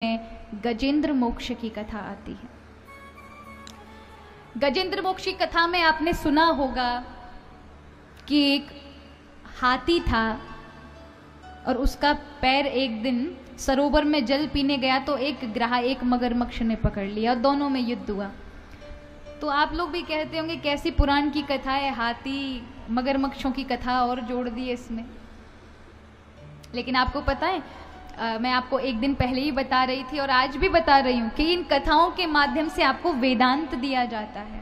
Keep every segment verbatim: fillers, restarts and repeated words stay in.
गजेंद्र मोक्ष की कथा आती है। गजेंद्र मोक्ष की कथा में आपने सुना होगा कि एक हाथी था और उसका पैर एक दिन सरोवर में जल पीने गया तो एक ग्राह एक मगरमच्छ ने पकड़ लिया और दोनों में युद्ध हुआ। तो आप लोग भी कहते होंगे कैसी पुराण की कथा है, हाथी मगरमच्छों की कथा और जोड़ दी है इसमें। लेकिन आपको पता है, आ, मैं आपको एक दिन पहले ही बता रही थी और आज भी बता रही हूं कि इन कथाओं के माध्यम से आपको वेदांत दिया जाता है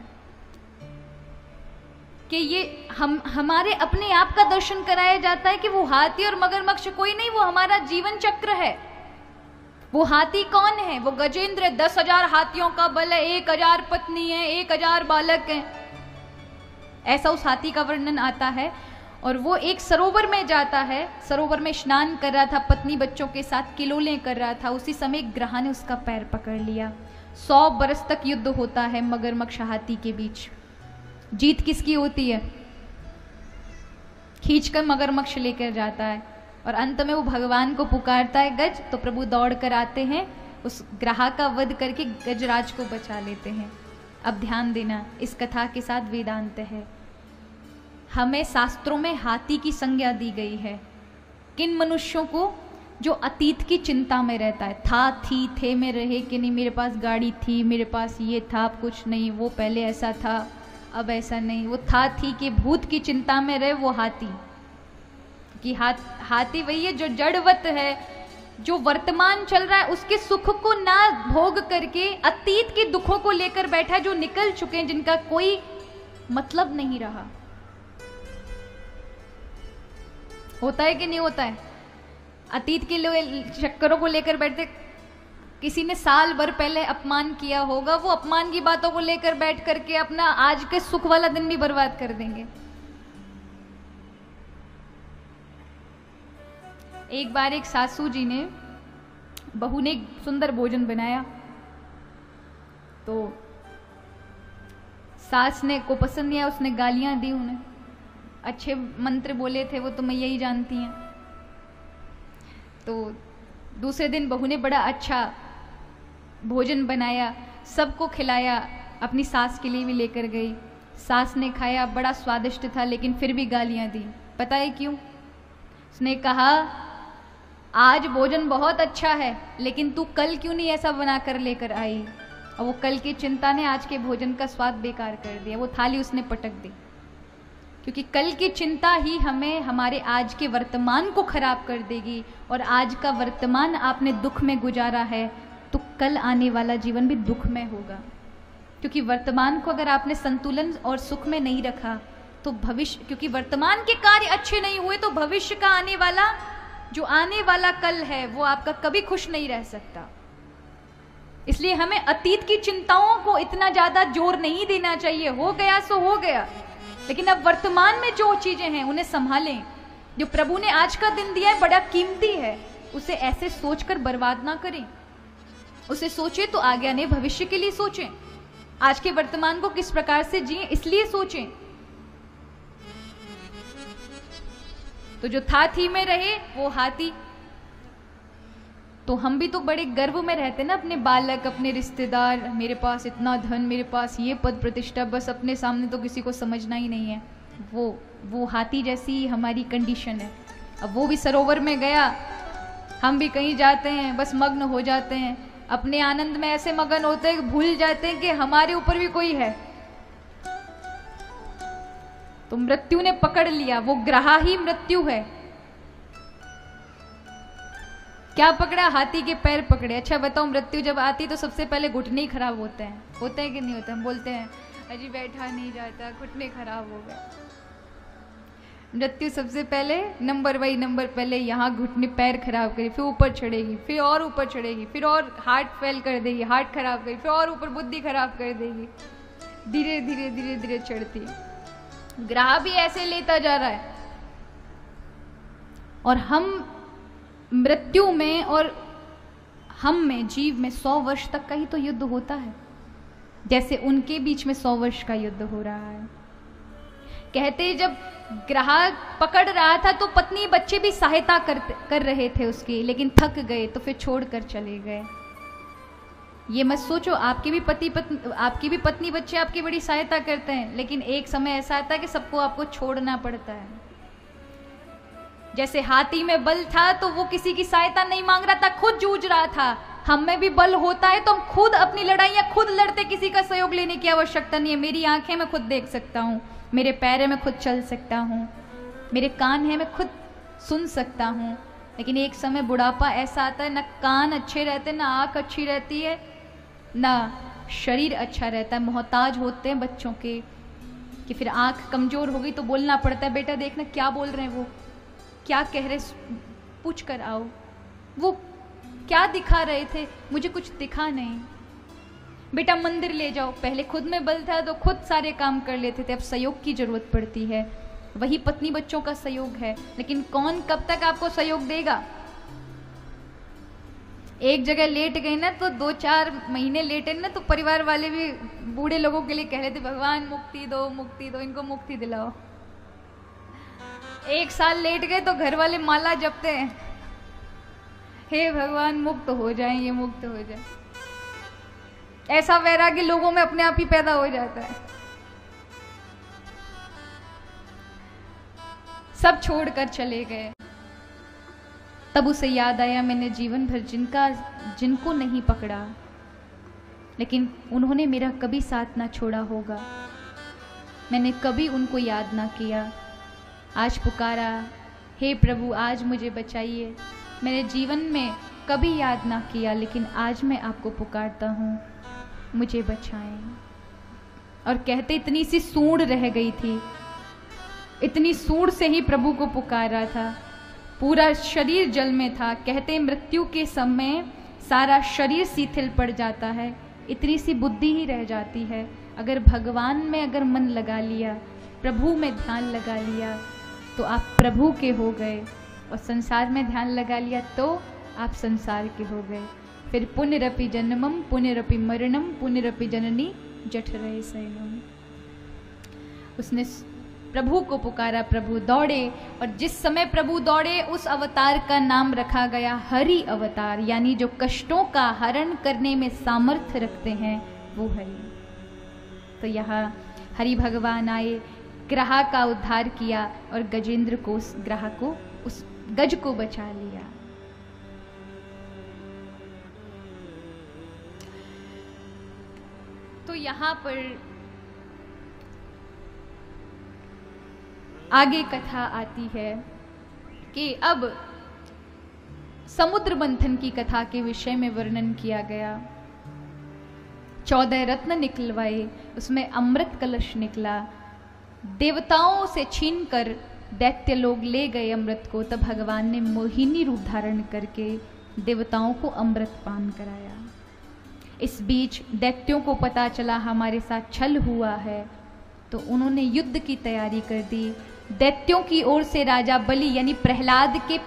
कि ये हम हमारे अपने आप का दर्शन कराया जाता है कि वो हाथी और मगरमच्छ कोई नहीं, वो हमारा जीवन चक्र है। वो हाथी कौन है? वो गजेंद्र है। दस हजार हाथियों का बल है, एक हजार पत्नी है, एक हजार बालक है, ऐसा उस हाथी का वर्णन आता है। और वो एक सरोवर में जाता है, सरोवर में स्नान कर रहा था, पत्नी बच्चों के साथ किलोले कर रहा था। उसी समय ग्राह ने उसका पैर पकड़ लिया। सौ बरस तक युद्ध होता है मगरमच्छ हाथी के बीच। जीत किसकी होती है? खींचकर मगरमच्छ लेकर जाता है और अंत में वो भगवान को पुकारता है गज, तो प्रभु दौड़ कर आते हैं, उस ग्राह का वध करके गजराज को बचा लेते हैं। अब ध्यान देना, इस कथा के साथ वेदांत है। हमें शास्त्रों में हाथी की संज्ञा दी गई है किन मनुष्यों को? जो अतीत की चिंता में रहता है। था, थी, थे में रहे कि नहीं, मेरे पास गाड़ी थी, मेरे पास ये था, अब कुछ नहीं, वो पहले ऐसा था, अब ऐसा नहीं। वो था थी के भूत की चिंता में रहे, वो हाथी कि हाथ हाथी वही है जो जड़वत है, जो वर्तमान चल रहा है उसके सुख को ना भोग करके अतीत के दुखों को लेकर बैठा है, जो निकल चुके हैं, जिनका कोई मतलब नहीं रहा। होता है कि नहीं होता है? अतीत के चक्करों को लेकर बैठते, किसी ने साल भर पहले अपमान किया होगा, वो अपमान की बातों को लेकर बैठ करके अपना आज के सुख वाला दिन भी बर्बाद कर देंगे। एक बार एक सासू जी ने, बहू ने एक सुंदर भोजन बनाया तो सास ने को पसंद नहीं आया, उसने गालियां दी उन्हें। अच्छे मंत्र बोले थे वो तो मैं यही जानती हैं। तो दूसरे दिन बहू ने बड़ा अच्छा भोजन बनाया, सबको खिलाया, अपनी सास के लिए भी लेकर गई। सास ने खाया, बड़ा स्वादिष्ट था, लेकिन फिर भी गालियां दी। पता है क्यों? उसने कहा आज भोजन बहुत अच्छा है, लेकिन तू कल क्यों नहीं ऐसा बनाकर लेकर आई? और वो कल की चिंता ने आज के भोजन का स्वाद बेकार कर दिया। वो थाली उसने पटक दी, क्योंकि कल की चिंता ही हमें हमारे आज के वर्तमान को खराब कर देगी। और आज का वर्तमान आपने दुख में गुजारा है तो कल आने वाला जीवन भी दुख में होगा। क्योंकि वर्तमान को अगर आपने संतुलन और सुख में नहीं रखा तो भविष्य, क्योंकि वर्तमान के कार्य अच्छे नहीं हुए तो भविष्य का आने वाला, जो आने वाला कल है, वो आपका कभी खुश नहीं रह सकता। इसलिए हमें अतीत की चिंताओं को इतना ज्यादा जोर नहीं देना चाहिए। हो गया सो हो गया, लेकिन अब वर्तमान में जो चीजें हैं उन्हें संभालें। जो प्रभु ने आज का दिन दिया है बड़ा कीमती है, उसे ऐसे सोचकर बर्बाद ना करें। उसे सोचें तो आगे आने भविष्य के लिए सोचें। आज के वर्तमान को किस प्रकार से जिए इसलिए सोचें। तो जो था थी में रहे वो हाथी। तो हम भी तो बड़े गर्व में रहते ना, अपने बालक, अपने रिश्तेदार, मेरे पास इतना धन, मेरे पास ये पद प्रतिष्ठा, बस अपने सामने तो किसी को समझना ही नहीं है। वो वो हाथी जैसी हमारी कंडीशन है। अब वो भी सरोवर में गया, हम भी कहीं जाते हैं बस मग्न हो जाते हैं, अपने आनंद में ऐसे मगन होते हैं, भूल जाते हैं कि हमारे ऊपर भी कोई है। तो मृत्यु ने पकड़ लिया, वो ग्राह ही मृत्यु है। क्या पकड़ा? हाथी के पैर पकड़े। अच्छा बताओ, मृत्यु जब आती तो सबसे पहले घुटने ही खराब होते हैं, होते हैं कि नहीं होते? हम बोलते हैं अजी बैठा नहीं जाता, घुटने खराब हो गए। मृत्यु सबसे पहले नंबर बाई नंबर पहले यहाँ घुटने पैर खराब करेगी, फिर ऊपर चढ़ेगी, फिर और ऊपर चढ़ेगी, फिर और हार्ट फेल कर देगी, हार्ट खराब करेगी, फिर और ऊपर बुद्धि खराब कर देगी। धीरे धीरे धीरे धीरे चढ़ती। ग्राह भी ऐसे लेता जा रहा है। और हम मृत्यु में और हम में, जीव में सौ वर्ष तक का ही तो युद्ध होता है, जैसे उनके बीच में सौ वर्ष का युद्ध हो रहा है। कहते जब ग्राह पकड़ रहा था तो पत्नी बच्चे भी सहायता कर कर रहे थे उसकी, लेकिन थक गए तो फिर छोड़कर चले गए। ये मत सोचो आपके भी पति पत्नी आपकी भी पत्नी बच्चे आपकी बड़ी सहायता करते हैं, लेकिन एक समय ऐसा आता है कि सबको आपको छोड़ना पड़ता है। जैसे हाथी में बल था तो वो किसी की सहायता नहीं मांग रहा था, खुद जूझ रहा था। हम में भी बल होता है तो हम खुद अपनी लड़ाइयां खुद लड़ते, किसी का सहयोग लेने की आवश्यकता नहीं है। मेरी आंखें मैं खुद देख सकता हूँ, मेरे पैर है मैं खुद चल सकता हूँ, मेरे कान है मैं खुद सुन सकता हूँ। लेकिन एक समय बुढ़ापा ऐसा आता है, ना कान अच्छे रहते, ना आंख अच्छी रहती है, ना शरीर अच्छा रहता है। मोहताज होते हैं बच्चों के कि फिर आंख कमजोर हो गई तो बोलना पड़ता है, बेटा देखना क्या बोल रहे हैं, वो क्या कह रहे, पूछ कर आओ, वो क्या दिखा रहे थे, मुझे कुछ दिखा नहीं। बेटा मंदिर ले जाओ। पहले खुद में बल था तो खुद सारे काम कर लेते थे, अब सहयोग की जरूरत पड़ती है। वही पत्नी बच्चों का सहयोग है, लेकिन कौन कब तक आपको सहयोग देगा। एक जगह लेट गए ना तो दो चार महीने लेटे ना तो परिवार वाले भी बूढ़े लोगों के लिए कह रहे थे, भगवान मुक्ति दो मुक्ति दो, इनको मुक्ति दिलाओ। एक साल लेट गए तो घर वाले माला जपते हैं, हे भगवान मुक्त हो जाए, ये मुक्त हो जाए। ऐसा वैराग्य लोगों में अपने आप ही पैदा हो जाता है। सब छोड़कर चले गए। तब उसे याद आया, मैंने जीवन भर जिनका जिनको नहीं पकड़ा, लेकिन उन्होंने मेरा कभी साथ ना छोड़ा होगा, मैंने कभी उनको याद ना किया। आज पुकारा, हे प्रभु आज मुझे बचाइए। मैंने जीवन में कभी याद ना किया, लेकिन आज मैं आपको पुकारता हूँ, मुझे बचाएं। और कहते इतनी सी सूंड रह गई थी, इतनी सूंड से ही प्रभु को पुकारा था। पूरा शरीर जल में था। कहते मृत्यु के समय सारा शरीर शिथिल पड़ जाता है, इतनी सी बुद्धि ही रह जाती है। अगर भगवान में अगर मन लगा लिया, प्रभु में ध्यान लगा लिया, तो आप प्रभु के हो गए। और संसार में ध्यान लगा लिया तो आप संसार के हो गए। फिर पुनरपि जन्मम पुनरपि मरणम पुनरपि जननी जठरे शयनम। उसने प्रभु को पुकारा, प्रभु दौड़े। और जिस समय प्रभु दौड़े उस अवतार का नाम रखा गया हरि अवतार, यानी जो कष्टों का हरण करने में सामर्थ्य रखते हैं वो हरि। तो यहाँ हरि भगवान आए, ग्रह का उद्धार किया और गजेंद्र को उस ग्रह को उस गज को बचा लिया। तो यहां पर आगे कथा आती है कि अब समुद्र मंथन की कथा के विषय में वर्णन किया गया। चौदह रत्न निकलवाए, उसमें अमृत कलश निकला। देवताओं से छीनकर दैत्य लोग ले गए अमृत को। तब भगवान ने मोहिनी रूप धारण करके देवताओं को अमृत पान कराया। इस बीच दैत्यों को पता चला हमारे साथ छल हुआ है, तो उन्होंने युद्ध की तैयारी कर दी। दैत्यों की ओर से राजा बलि यानी प्रहलाद के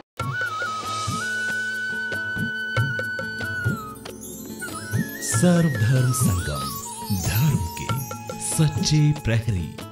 सर्वधर्म संगम, धर्म के सच्चे प्रहरी।